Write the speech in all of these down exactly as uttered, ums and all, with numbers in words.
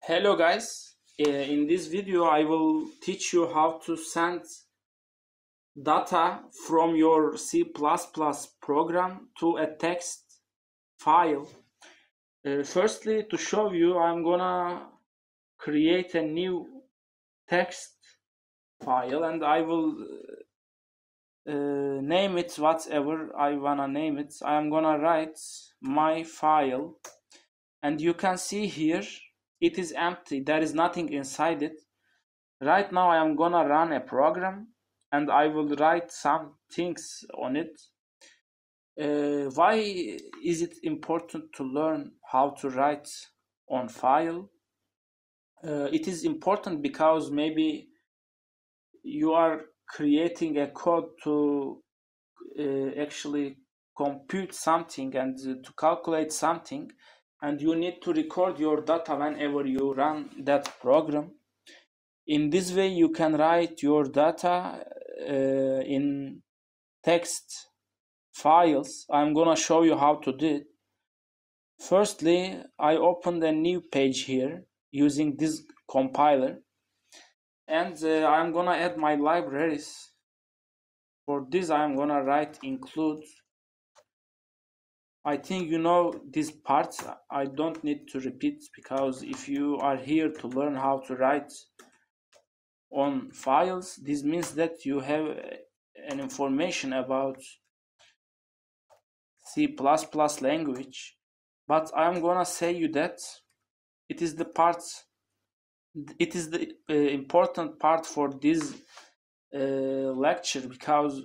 Hello guys, Uh, in this video I will teach you how to send data from your C plus plus program to a text file. Uh, firstly, to show you, I'm gonna create a new text file and I will uh, name it whatever I wanna name it. I'm gonna write my file, and you can see here it is empty. There is nothing inside it. Right now I am gonna run a program and I will write some things on it. Uh, why is it important to learn how to write on file? Uh, it is important because maybe you are creating a code to uh, actually compute something and uh, to calculate something, and you need to record your data whenever you run that program. In this way, you can write your data uh, in text files. I'm gonna show you how to do it. Firstly, I opened a new page here using this compiler, and uh, I'm gonna add my libraries. For this, I'm gonna write include. I think you know this part. I don't need to repeat, because if you are here to learn how to write on files, this means that you have an information about C plus plus language. But I'm gonna say you that it is the part, it is the uh, important part for this uh, lecture, because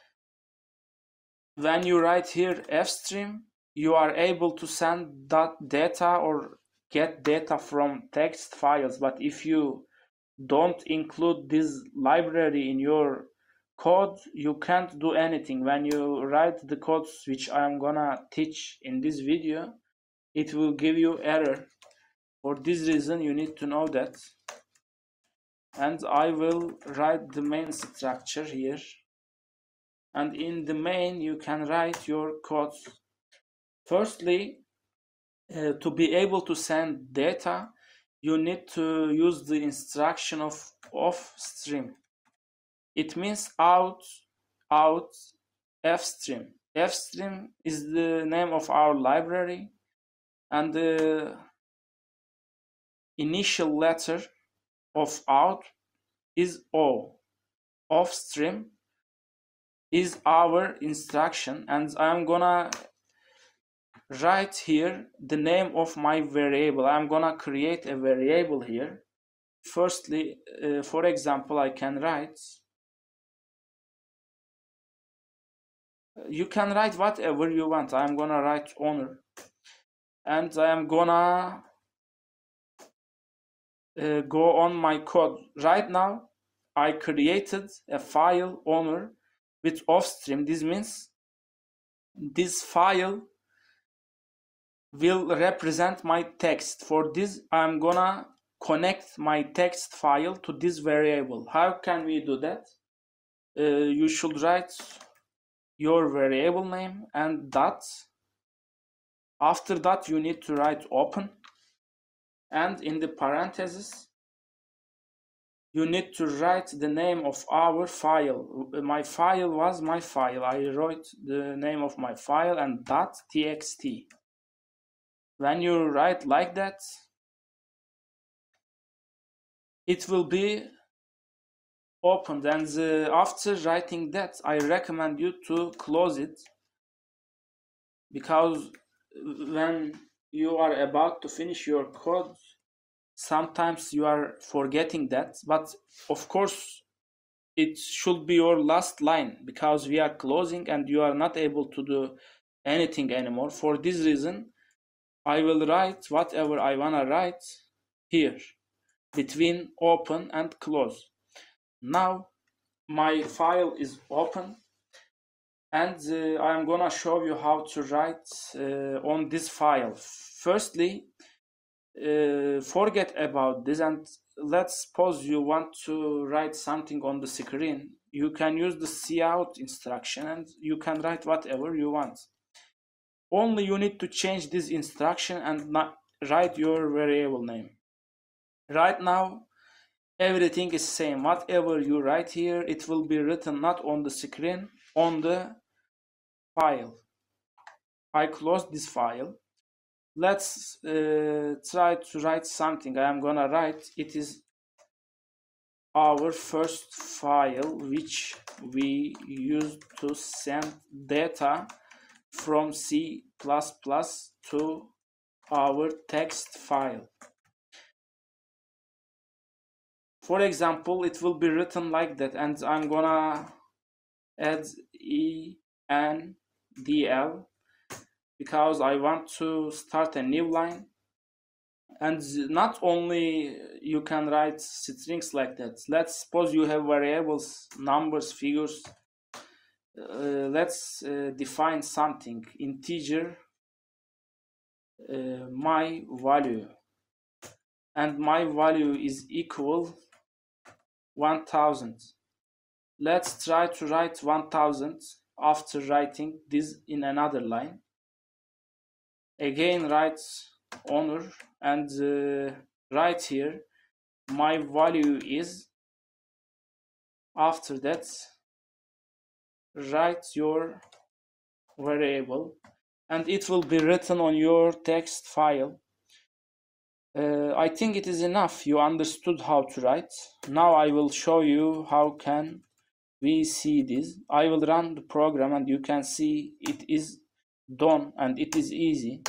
when you write here fstream, you are able to send that data or get data from text files. But if you don't include this library in your code, you can't do anything. When you write the codes which I'm gonna teach in this video, it will give you error. For this reason, you need to know that. And I will write the main structure here, and in the main you can write your codes. Firstly, uh, to be able to send data, you need to use the instruction of off stream. It means out, out, fstream. Fstream is the name of our library, and the initial letter of out is O. Off stream is our instruction, and I'm gonna write here the name of my variable. I'm gonna create a variable here. Firstly, uh, for example, I can write, you can write whatever you want. I'm gonna write owner, and I'm gonna uh, go on my code. Right now I created a file owner with offstream. This means this file will represent my text. For this, I'm gonna connect my text file to this variable. How can we do that? Uh, you should write your variable name and dot. After that, you need to write open, and in the parentheses you need to write the name of our file. My file was my file. I wrote the name of my file and dot txt. When you write like that, it will be opened, and uh, after writing that, I recommend you to close it, because when you are about to finish your code, sometimes you are forgetting that. But of course, it should be your last line, because we are closing and you are not able to do anything anymore. For this reason, I will write whatever I wanna write here between open and close. Now my file is open, and uh, I'm gonna show you how to write uh, on this file. Firstly, uh, forget about this, and let's suppose you want to write something on the screen. You can use the cout instruction and you can write whatever you want. Only you need to change this instruction and not write your variable name. Right now, everything is same. Whatever you write here, it will be written not on the screen, on the file. I close this file. Let's uh, try to write something. I am gonna write, it is our first file which we use to send data from C plus plus to our text file. For example, it will be written like that, and I'm gonna add E N D L because I want to start a new line. And not only you can write strings like that. Let's suppose you have variables, numbers, figures. Uh, let's uh, define something, integer uh, my value, and my value is equal one thousand. Let's try to write one thousand after writing this in another line. Again, write honor and uh, write here my value is. After that, write your variable and it will be written on your text file. Uh, I think it is enough. You understood how to write. Now I will show you how can we see this. I will run the program and you can see it is done and it is easy.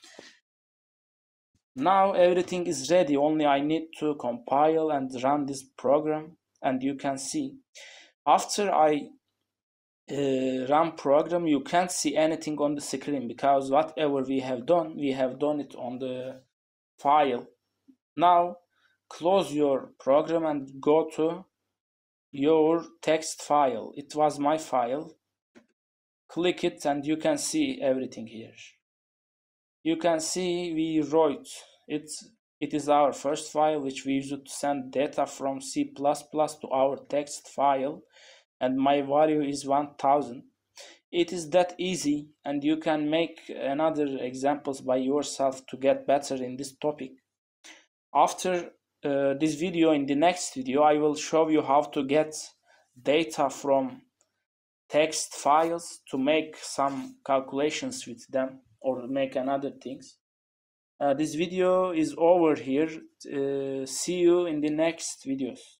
Now everything is ready. Only I need to compile and run this program, and you can see after I uh, run program, you can't see anything on the screen because whatever we have done, we have done it on the file. Now close your program and go to your text file. It was my file. Click it and you can see everything here. You can see we wrote it. It is our first file which we use to send data from C plus plus to our text file, and my value is one thousand. It is that easy, and you can make another examples by yourself to get better in this topic. After uh, this video, in the next video, I will show you how to get data from text files to make some calculations with them or make another things. Uh, this video is over here. Uh, see you in the next videos.